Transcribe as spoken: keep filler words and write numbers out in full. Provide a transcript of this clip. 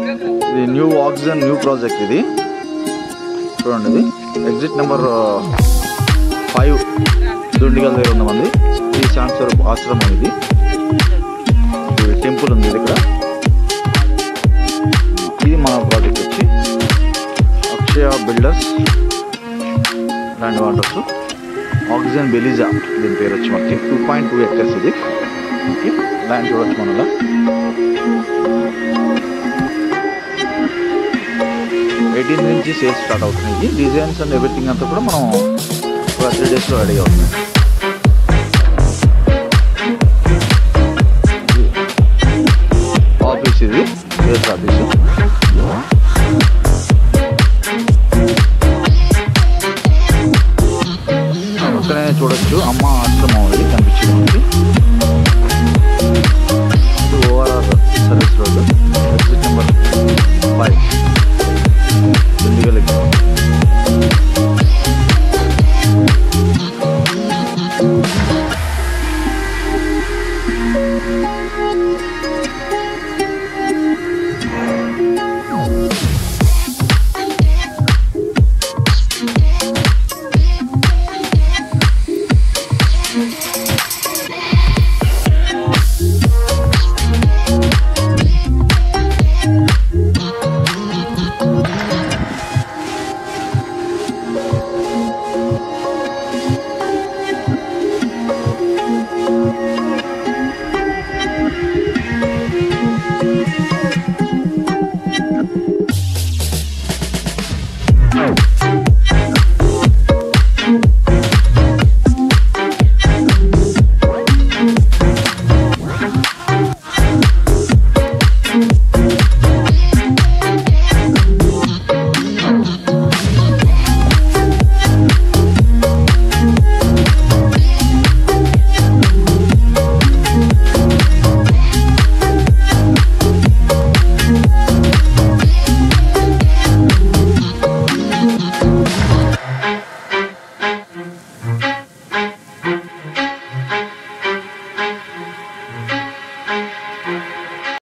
ఇది new oxygen new project. ఇది చూడండి, ఇది ఎగ్జిట్ నెంబర్ ఫైవ్ దుండిగల్ దగ్గర ఉన్నామండి. ఇది శాంతిస్వరూప్ ఆశ్రమం. ఇది టెంపుల్ ఉంది ఇది ఇక్కడ. ఇది మన ప్రాజెక్ట్ వచ్చి Akshaya builders land waters oxygen బెలిజా దీని పేరు వచ్చి మనకి టూ పాయింట్ టూ ఎకర్స్ ఇది. ఓకే, ల్యాండ్ చూడొచ్చు మనలో. ఎయిటీన్ నుంచి సేల్స్ స్టార్ట్ అవుతున్నాయి. డిజైన్స్ అండ్ ఎవ్రీథింగ్ అంతా కూడా మనం ఒక త్రీ డేస్లో రెడీ అవుతుంది. ఆఫీస్ ఇది సేల్స్ ఆఫీసు.